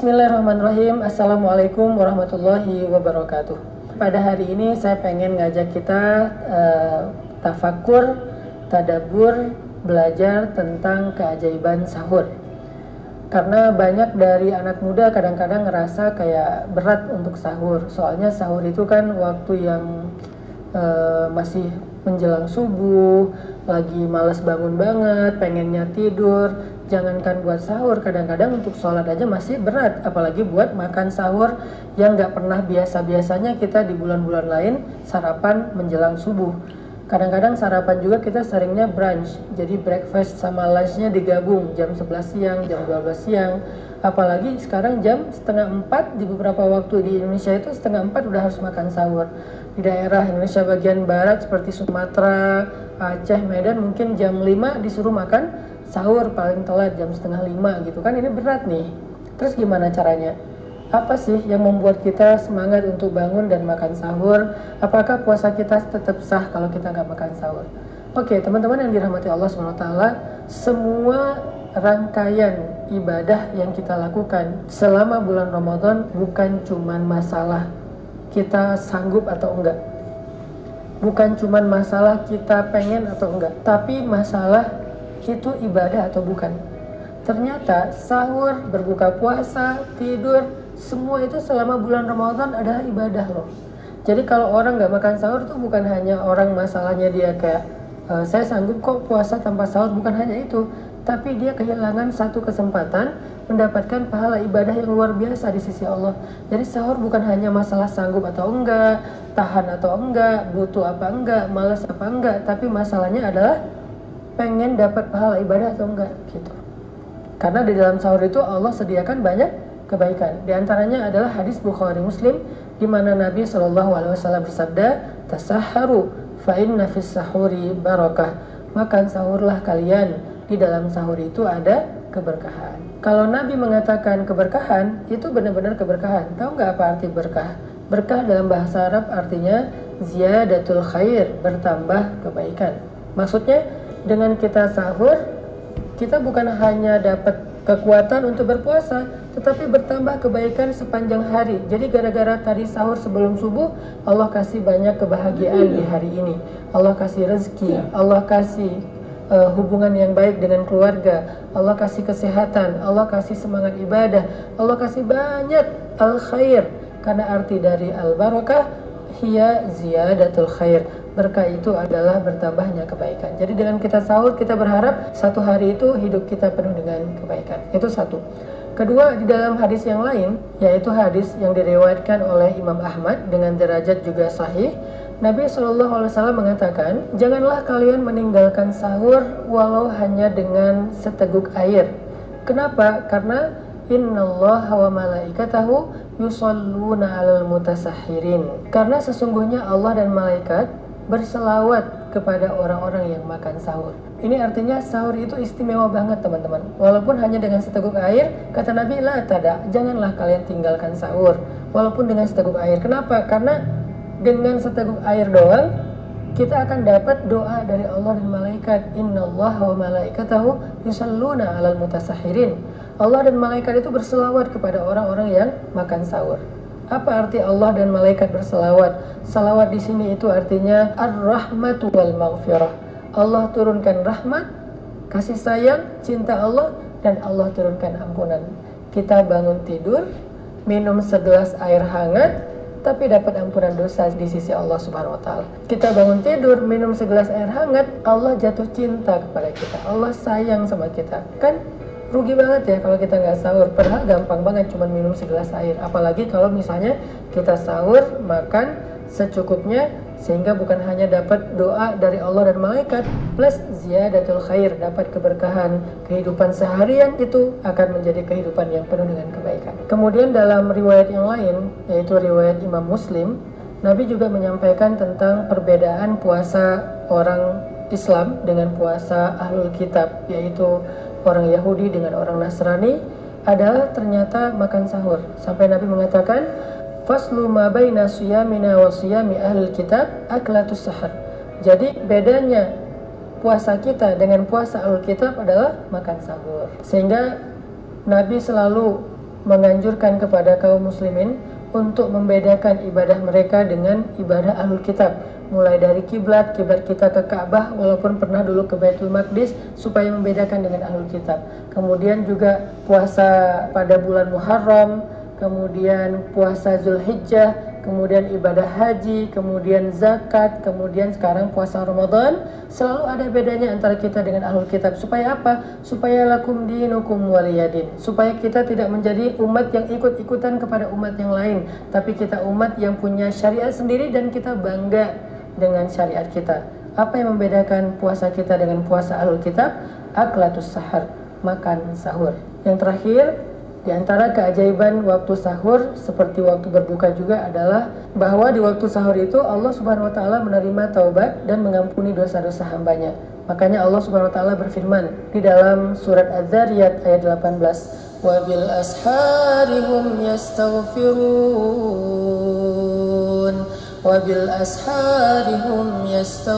Bismillahirrahmanirrahim. Assalamualaikum warahmatullahi wabarakatuh. Pada hari ini saya pengen ngajak kita tafakur, tadabbur, belajar tentang keajaiban sahur. Karena banyak dari anak muda kadang-kadang ngerasa kayak berat untuk sahur. Soalnya sahur itu kan waktu yang masih menjelang subuh, lagi malas bangun banget, pengennya tidur. Jangankan buat sahur, kadang-kadang untuk sholat aja masih berat, apalagi buat makan sahur yang gak pernah biasa-biasanya kita di bulan-bulan lain sarapan menjelang subuh. Kadang-kadang sarapan juga kita seringnya brunch, jadi breakfast sama lunchnya digabung, jam 11 siang, jam 12 siang. Apalagi sekarang jam setengah 4, di beberapa waktu di Indonesia itu setengah 4 udah harus makan sahur. Di daerah Indonesia bagian barat seperti Sumatera, Aceh, Medan mungkin jam 5 disuruh makan sahur paling telat jam setengah 5 gitu kan. Ini berat nih. Terus gimana caranya? Apa sih yang membuat kita semangat untuk bangun dan makan sahur? Apakah puasa kita tetap sah kalau kita nggak makan sahur? Oke, teman-teman yang dirahmati Allah SWT, semua rangkaian ibadah yang kita lakukan selama bulan Ramadan bukan cuman masalah kita sanggup atau enggak, bukan cuman masalah kita pengen atau enggak, tapi masalah itu ibadah atau bukan. Ternyata sahur, berbuka puasa, tidur, semua itu selama bulan Ramadan adalah ibadah loh. Jadi kalau orang nggak makan sahur itu bukan hanya orang masalahnya dia kayak saya sanggup kok puasa tanpa sahur, bukan hanya itu, tapi dia kehilangan satu kesempatan mendapatkan pahala ibadah yang luar biasa di sisi Allah. Jadi sahur bukan hanya masalah sanggup atau enggak, tahan atau enggak, butuh apa enggak, malas apa enggak, tapi masalahnya adalah pengen dapat pahala ibadah atau enggak gitu. Karena di dalam sahur itu Allah sediakan banyak kebaikan. Di antaranya adalah hadis Bukhari Muslim di mana Nabi SAW bersabda, "Tasahharu fa inna fis sahuri barakah." Makan sahurlah kalian, di dalam sahur itu ada keberkahan. Kalau Nabi mengatakan keberkahan, itu benar-benar keberkahan. Tahu nggak apa arti berkah? Berkah dalam bahasa Arab artinya ziyadatul khair, bertambah kebaikan. Maksudnya dengan kita sahur, kita bukan hanya dapat kekuatan untuk berpuasa, tetapi bertambah kebaikan sepanjang hari. Jadi gara-gara tadi sahur sebelum subuh, Allah kasih banyak kebahagiaan di hari ini. Allah kasih rezeki, Allah kasih hubungan yang baik dengan keluarga, Allah kasih kesehatan, Allah kasih semangat ibadah, Allah kasih banyak al-khair. Karena arti dari al-barakah hiya ziyadatul khair. Berkah itu adalah bertambahnya kebaikan. Jadi dengan kita sahur, kita berharap satu hari itu hidup kita penuh dengan kebaikan. Itu satu. Kedua, di dalam hadis yang lain, yaitu hadis yang diriwayatkan oleh Imam Ahmad dengan derajat juga sahih, Nabi SAW mengatakan, janganlah kalian meninggalkan sahur walau hanya dengan seteguk air. Kenapa? Karena innallaha wa malaikatahu yusholluna 'alal mutasahhirin. Karena sesungguhnya Allah dan malaikat berselawat kepada orang-orang yang makan sahur. Ini artinya sahur itu istimewa banget teman-teman. Walaupun hanya dengan seteguk air, kata Nabi, la tada, janganlah kalian tinggalkan sahur walaupun dengan seteguk air. Kenapa? Karena dengan seteguk air doang kita akan dapat doa dari Allah dan malaikat. Innallaha wa malaikatahu yusholluna 'alal mutasahhirin. Allah dan malaikat itu berselawat kepada orang-orang yang makan sahur. Apa arti Allah dan malaikat berselawat? Salawat di sini itu artinya ar-rahmatu wal maghfirah. Allah turunkan rahmat, kasih sayang, cinta Allah, dan Allah turunkan ampunan. Kita bangun tidur, minum segelas air hangat, tapi dapat ampunan dosa di sisi Allah Subhanahu wa taala. Kita bangun tidur, minum segelas air hangat, Allah jatuh cinta kepada kita. Allah sayang sama kita. Kan rugi banget ya kalau kita nggak sahur. Padahal gampang banget cuma minum segelas air. Apalagi kalau misalnya kita sahur, makan secukupnya, sehingga bukan hanya dapat doa dari Allah dan malaikat, plus ziyadatul khair, dapat keberkahan. Kehidupan seharian itu akan menjadi kehidupan yang penuh dengan kebaikan. Kemudian dalam riwayat yang lain, yaitu riwayat Imam Muslim, Nabi juga menyampaikan tentang perbedaan puasa orang Islam dengan puasa Ahlul Kitab, yaitu orang Yahudi dengan orang Nasrani, adalah ternyata makan sahur. Sampai Nabi mengatakan, faslu ma baina siyamina wa siyami ahlul kitab aklatus sahar. Jadi bedanya puasa kita dengan puasa ahlul kitab adalah makan sahur. Sehingga Nabi selalu menganjurkan kepada kaum muslimin untuk membedakan ibadah mereka dengan ibadah ahlul kitab, mulai dari kiblat kita ke Ka'bah walaupun pernah dulu ke Baitul Maqdis, supaya membedakan dengan ahlul kitab. Kemudian juga puasa pada bulan Muharram, kemudian puasa Zulhijjah, kemudian ibadah haji, kemudian zakat, kemudian sekarang puasa Ramadan. Selalu ada bedanya antara kita dengan ahlul kitab. Supaya apa? Supaya lakum dinukum waliyadin, supaya kita tidak menjadi umat yang ikut-ikutan kepada umat yang lain, tapi kita umat yang punya syariat sendiri dan kita bangga dengan syariat kita. Apa yang membedakan puasa kita dengan puasa ahlul kitab? Aklatus sahar, makan sahur. Yang terakhir, di antara keajaiban waktu sahur seperti waktu berbuka juga adalah bahwa di waktu sahur itu Allah Subhanahu wa taala menerima taubat dan mengampuni dosa-dosa hambanya. Makanya Allah Subhanahu wa taala berfirman di dalam surat Az-Zariyat ayat 18, "Wa bil ashari hum yastaghfirun, wa bil ashari hum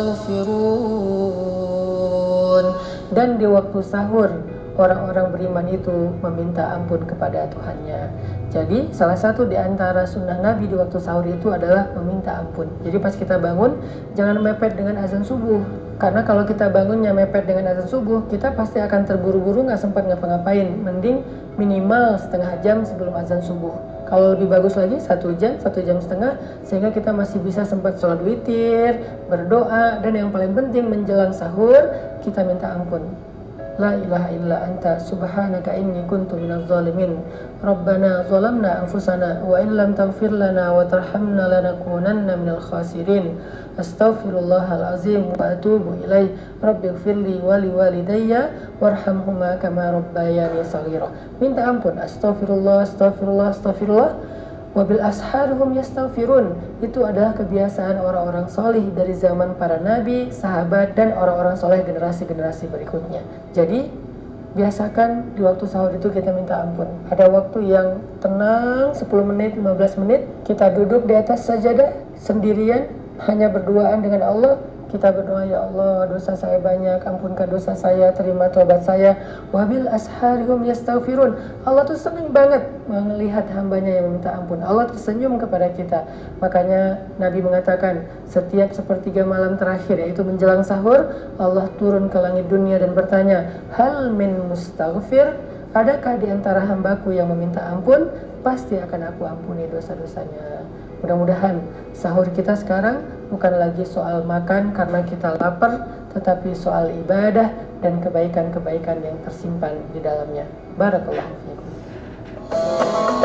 yastaghfirun." Dan di waktu sahur orang-orang beriman itu meminta ampun kepada Tuhannya. Jadi salah satu di antara sunnah Nabi di waktu sahur itu adalah meminta ampun. Jadi pas kita bangun jangan mepet dengan azan subuh. Karena kalau kita bangunnya mepet dengan azan subuh, kita pasti akan terburu-buru, nggak sempat ngapa-ngapain. Mending minimal setengah jam sebelum azan subuh. Kalau lebih bagus lagi 1 jam, 1,5 jam, sehingga kita masih bisa sempat sholat witir, berdoa, dan yang paling penting menjelang sahur kita minta ampun. La ilaha illa anta subhanaka inni kuntu minaz zalimin. Rabbana zalamna anfusana wa in lam taghfir lana wa tarhamna lanakunanna minal khasirin. Astaghfirullahal azim wa atubu ilaih. Rabbighfirli wa liwalidayya warhamhuma kama rabbayani shaghira. Minta ampun, astaghfirullah, astaghfirullah, astaghfirullah. Wabil asharhum yastaghfirun. Itu adalah kebiasaan orang-orang solih dari zaman para nabi, sahabat, dan orang-orang soleh generasi-generasi berikutnya. Jadi biasakan di waktu sahur itu kita minta ampun. Ada waktu yang tenang 10 menit, 15 menit, kita duduk di atas sajadah sendirian, hanya berduaan dengan Allah. Kita berdoa, ya Allah, dosa saya banyak, ampunkan dosa saya, terima taubat saya. Wabil asharihum yastaghfirun. Allah tuh senang banget melihat hambanya yang meminta ampun. Allah tersenyum kepada kita. Makanya Nabi mengatakan, setiap sepertiga malam terakhir, yaitu menjelang sahur, Allah turun ke langit dunia dan bertanya, hal min mustaghfir? Adakah di antara hambaku yang meminta ampun? Pasti akan aku ampuni dosa-dosanya. Mudah-mudahan sahur kita sekarang bukan lagi soal makan karena kita lapar, tetapi soal ibadah dan kebaikan-kebaikan yang tersimpan di dalamnya. Barakallahu fiikum.